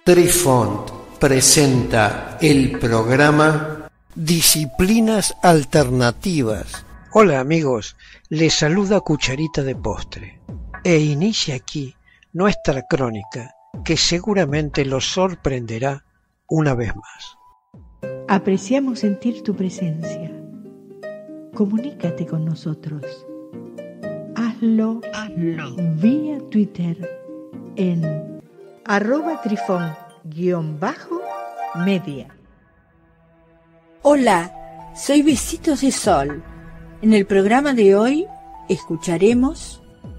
Trifont presenta el programa Disciplinas Alternativas. Hola amigos, les saluda Cucharita de Postre e inicia aquí nuestra crónica que seguramente los sorprenderá una vez más. Apreciamos sentir tu presencia. Comunícate con nosotros. Hazlo vía Twitter en @trifon_media. Hola, soy Besitos de Sol. En el programa de hoy escucharemos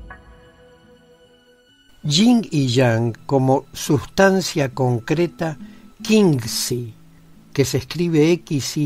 Yin y Yang como sustancia concreta Qingzi, que se escribe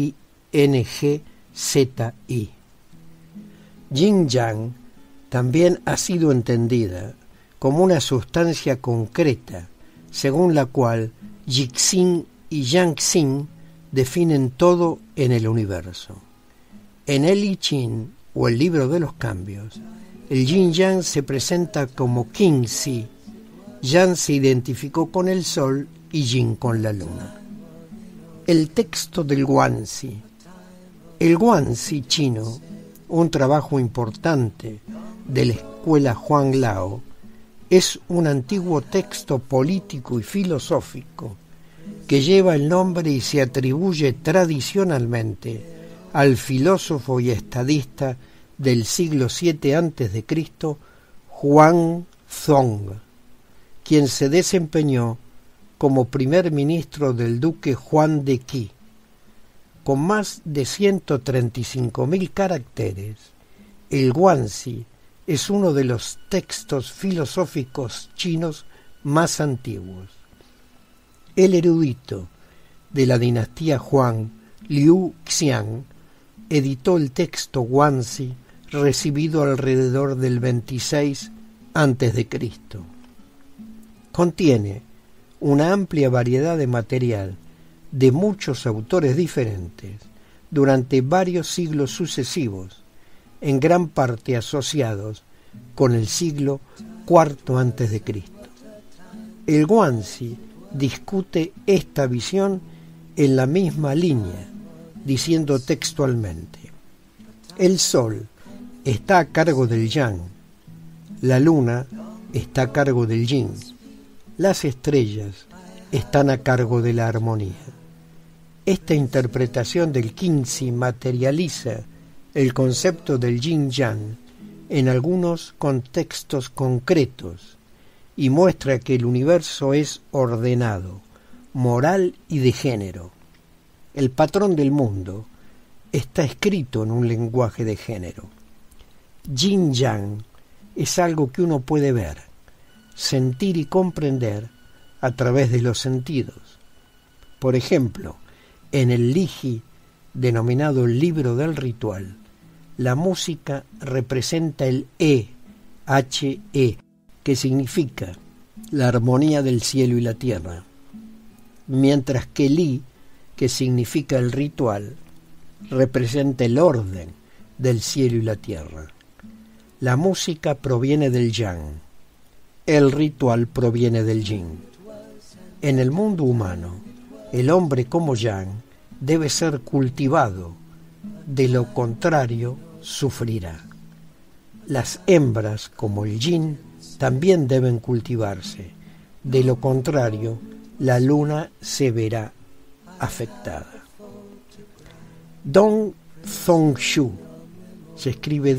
XINGZI. Yin-Yang también ha sido entendida como una sustancia concreta, según la cual Yixing y Yangxing definen todo en el universo. En el I Ching, o el libro de los cambios, el Yin-Yang se presenta como Qingzi. Yang se identificó con el sol y Yin con la luna. El texto del Guanzi. El Guanzi chino, un trabajo importante de la escuela Huanglao, es un antiguo texto político y filosófico que lleva el nombre y se atribuye tradicionalmente al filósofo y estadista del siglo VII a.C., Huang Zong, quien se desempeñó como primer ministro del duque Juan de Qi. Con más de 135.000 caracteres, el Guanzi es uno de los textos filosóficos chinos más antiguos. El erudito de la dinastía Huang, Liu Xiang, editó el texto Guanzi recibido alrededor del 26 a.C. Contiene una amplia variedad de material de muchos autores diferentes durante varios siglos sucesivos, en gran parte asociados con el siglo IV a.C. El Guanzi discute esta visión en la misma línea, diciendo textualmente: el sol está a cargo del Yang, la luna está a cargo del Yin, las estrellas están a cargo de la armonía. Esta interpretación del Qingzi materializa el concepto del Yin-Yang en algunos contextos concretos y muestra que el universo es ordenado, moral y de género. El patrón del mundo está escrito en un lenguaje de género. Yin-Yang es algo que uno puede ver, sentir y comprender a través de los sentidos. Por ejemplo, en el Liji, denominado el libro del ritual, la música representa el He, que significa la armonía del cielo y la tierra, mientras que Li, que significa el ritual, representa el orden del cielo y la tierra. La música proviene del Yang, el ritual proviene del Yin. En el mundo humano, el hombre como Yang debe ser cultivado, de lo contrario sufrirá. Las hembras como el Yin también deben cultivarse, de lo contrario la luna se verá afectada. Dong Zongshu se escribe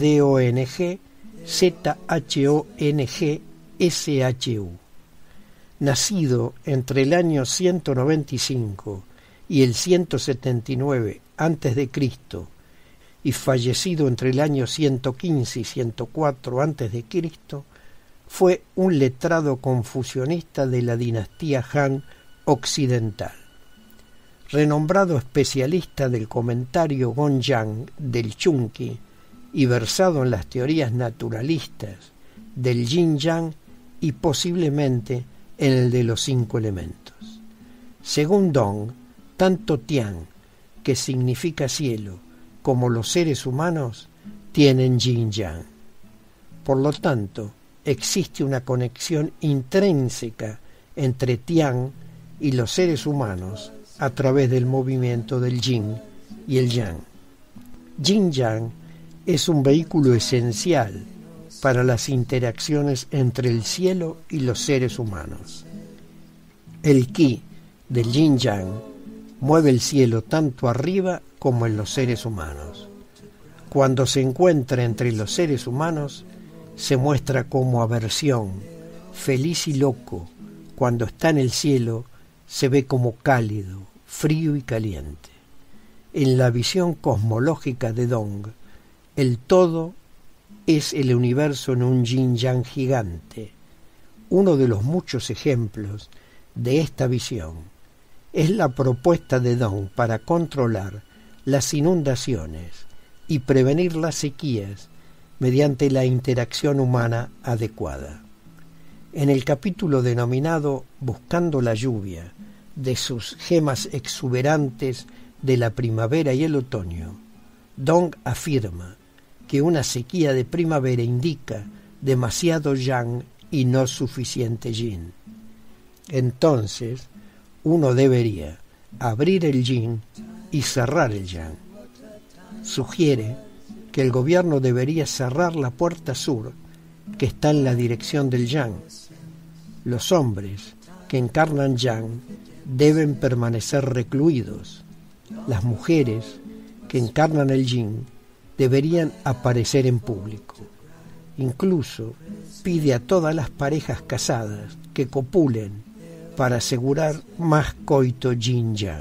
DONG-ZHONG-SHU. Nacido entre el año 195 y el 179 a.C. y fallecido entre el año 115 y 104 a.C., fue un letrado confucionista de la dinastía Han occidental. Renombrado especialista del comentario Gonyang del Chunqi y versado en las teorías naturalistas del Yin-Yang y posiblemente en el de los 5 elementos. Según Dong, tanto Tian, que significa cielo, como los seres humanos tienen Yin-Yang. Por lo tanto, existe una conexión intrínseca entre Tian y los seres humanos a través del movimiento del yin y el yang. Yin-yang es un vehículo esencial para las interacciones entre el cielo y los seres humanos. El ki del yin-yang mueve el cielo tanto arriba como en los seres humanos. Cuando se encuentra entre los seres humanos, se muestra como aversión, feliz y loco. Cuando está en el cielo, se ve como cálido, frío y caliente. En la visión cosmológica de Dong, el todo es el universo en un yin-yang gigante. Uno de los muchos ejemplos de esta visión es la propuesta de Dong para controlar las inundaciones y prevenir las sequías mediante la interacción humana adecuada. En el capítulo denominado Buscando la lluvia, de sus gemas exuberantes de la primavera y el otoño, Dong afirma que una sequía de primavera indica demasiado yang y no suficiente yin. Entonces, uno debería abrir el yin y cerrar el yang. Sugiere que el gobierno debería cerrar la puerta sur, que está en la dirección del yang. Los hombres que encarnan yang deben permanecer recluidos. Las mujeres que encarnan el yin deberían aparecer en público. Incluso pide a todas las parejas casadas que copulen para asegurar más coito yin-yang.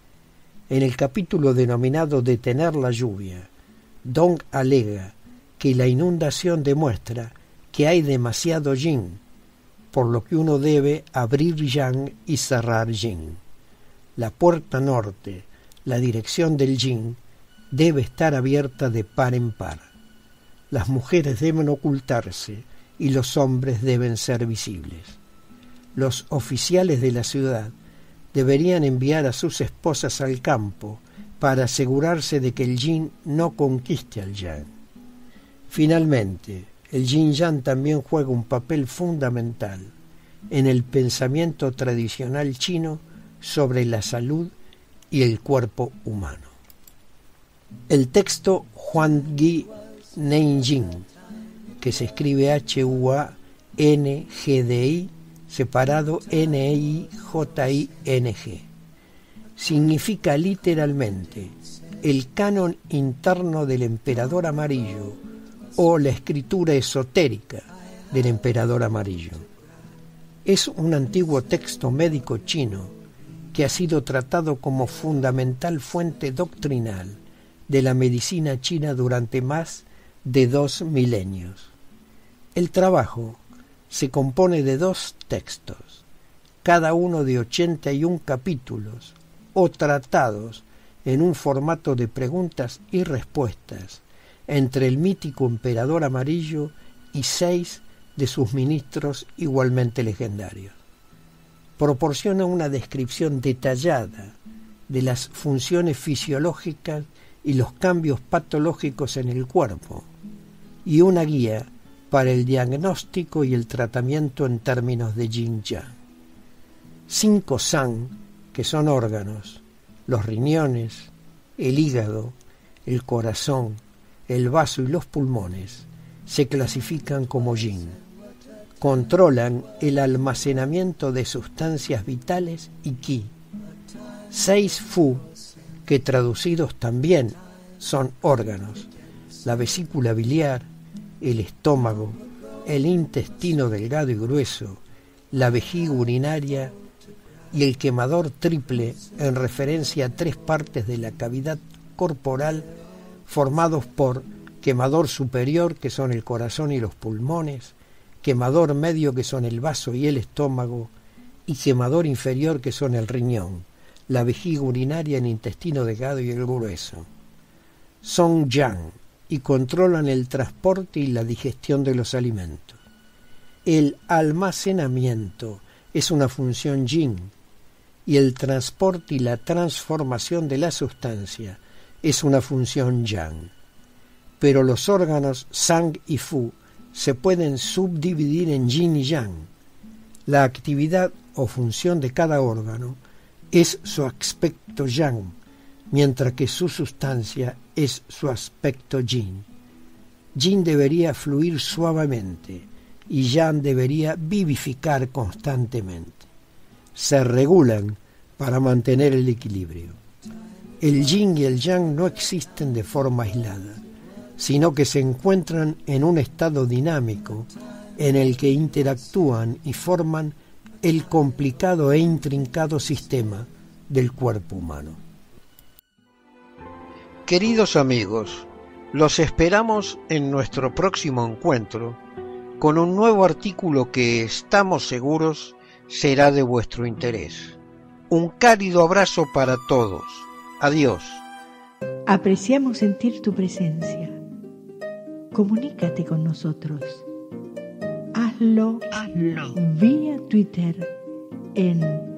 En el capítulo denominado Detener la lluvia, Dong alega que la inundación demuestra que hay demasiado yin, por lo que uno debe abrir yang y cerrar yin. La puerta norte, la dirección del yin, debe estar abierta de par en par. Las mujeres deben ocultarse y los hombres deben ser visibles. Los oficiales de la ciudad deberían enviar a sus esposas al campo para asegurarse de que el yin no conquiste al yang. Finalmente, el yin-yang también juega un papel fundamental en el pensamiento tradicional chino sobre la salud y el cuerpo humano. El texto Huangdi Neijing, que se escribe Huangdi separado Neijing, significa literalmente el canon interno del emperador amarillo o la escritura esotérica del emperador amarillo. Es un antiguo texto médico chino que ha sido tratado como fundamental fuente doctrinal de la medicina china durante más de 2 milenios. El trabajo se compone de 2 textos, cada uno de 81 capítulos o tratados en un formato de preguntas y respuestas entre el mítico emperador amarillo y 6 de sus ministros igualmente legendarios. Proporciona una descripción detallada de las funciones fisiológicas y los cambios patológicos en el cuerpo y una guía para el diagnóstico y el tratamiento en términos de yin-yang. 5 san, que son órganos, los riñones, el hígado, el corazón, el vaso y los pulmones, se clasifican como yin. Controlan el almacenamiento de sustancias vitales y ki. 6 fu, que traducidos también son órganos, la vesícula biliar, el estómago, el intestino delgado y grueso, la vejiga urinaria y el quemador triple, en referencia a 3 partes de la cavidad corporal formados por quemador superior, que son el corazón y los pulmones, quemador medio, que son el vaso y el estómago, y quemador inferior, que son el riñón, la vejiga urinaria, el intestino delgado y el grueso. Son yang y controlan el transporte y la digestión de los alimentos. El almacenamiento es una función yin y el transporte y la transformación de la sustancia es una función yang. Pero los órganos sang y fu se pueden subdividir en yin y yang. La actividad o función de cada órgano es su aspecto yang, mientras que su sustancia es su aspecto yin. Yin debería fluir suavemente y yang debería vivificar constantemente. Se regulan para mantener el equilibrio. El yin y el yang no existen de forma aislada, sino que se encuentran en un estado dinámico en el que interactúan y forman el complicado e intrincado sistema del cuerpo humano. Queridos amigos, los esperamos en nuestro próximo encuentro con un nuevo artículo que estamos seguros será de vuestro interés. Un cálido abrazo para todos. Adiós. Apreciamos sentir tu presencia. Comunícate con nosotros. Hazlo vía Twitter en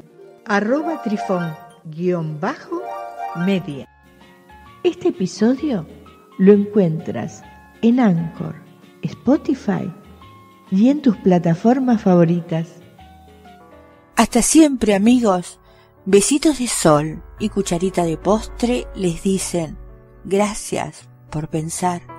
@trifón_media. Este episodio lo encuentras en Anchor, Spotify y en tus plataformas favoritas. Hasta siempre, amigos. Besitos de sol y cucharita de postre les dicen gracias por pensar.